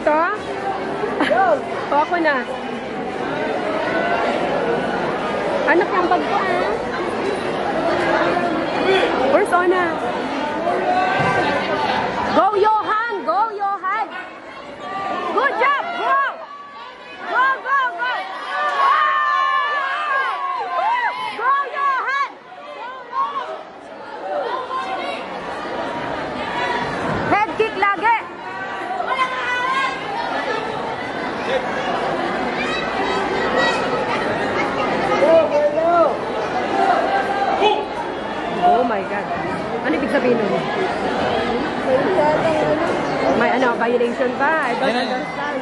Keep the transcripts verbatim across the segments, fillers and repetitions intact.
to? O, ako na. Anak yung bag ko, ah. Persona. Go, Yhohan! Go, Yhohan! Good job! Go! Go, go, go! Go, Yhohan! Head kick lagi! Oh my God. Ano ibig sabihin nun? May ano, violation pa. I don't understand.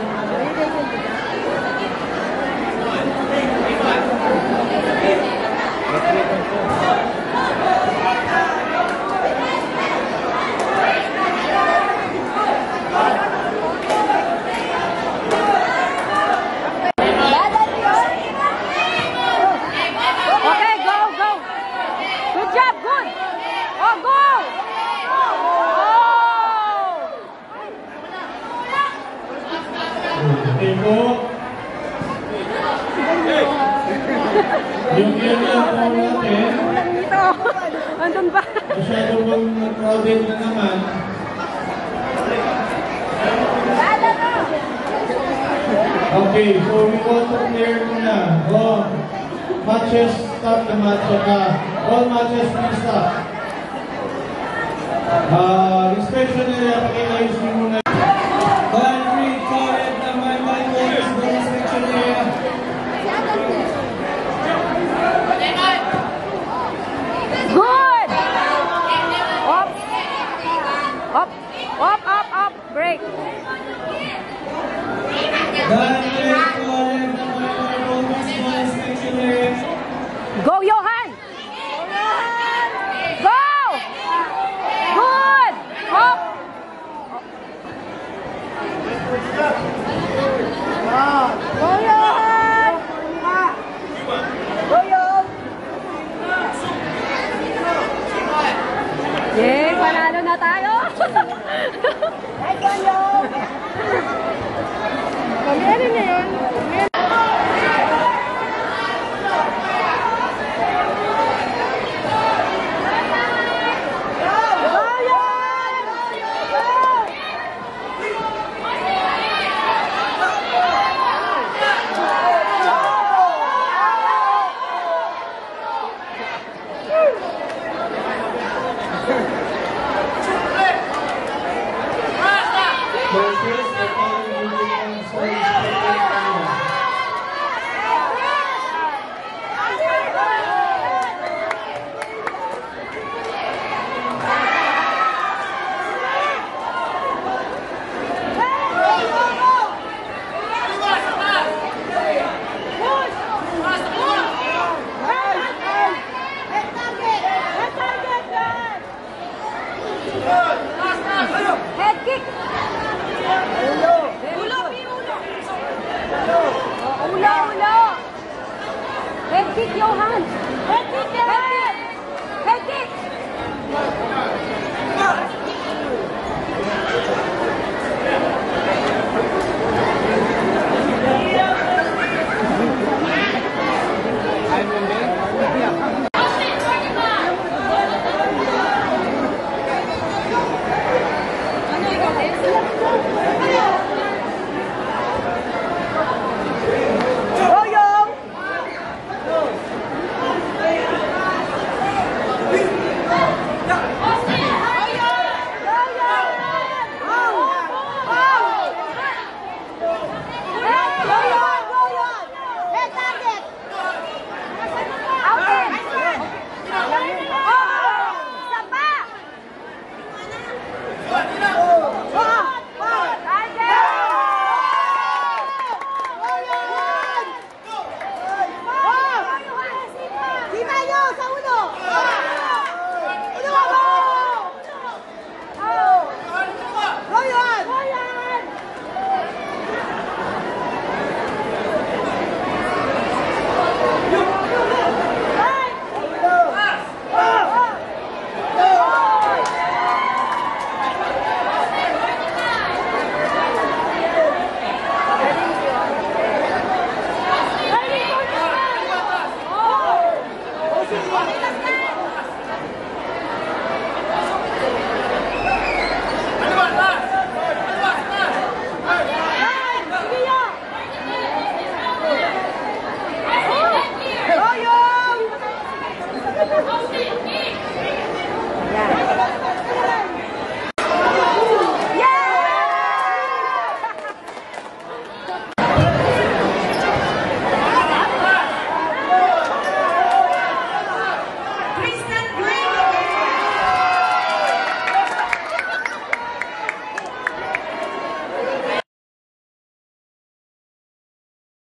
Okay, go, go. Good job, good. Oh, go. Yung area po natin, andun ba? masyado pang crowded na naman. Okay, so we want to clear muna. Oh, matches, stop the match. Uh, all matches will stop. Uh, inspection area, pakitayos nyo muna. One, three, correct naman, one, one, go inspection area. Good! Up! Up! Up, up, up! Break! Go, Yhohan! Go! Good! Up! Go, Yhohan! Go, Yhohan! Yay! Panalo na tayo! Ay, go, Yhohan! Pamilya na yun. Head kick. Ulo. Ulo, ulo. Ulo, ulo. Head kick, Yhohan. Head kick, Yhohan.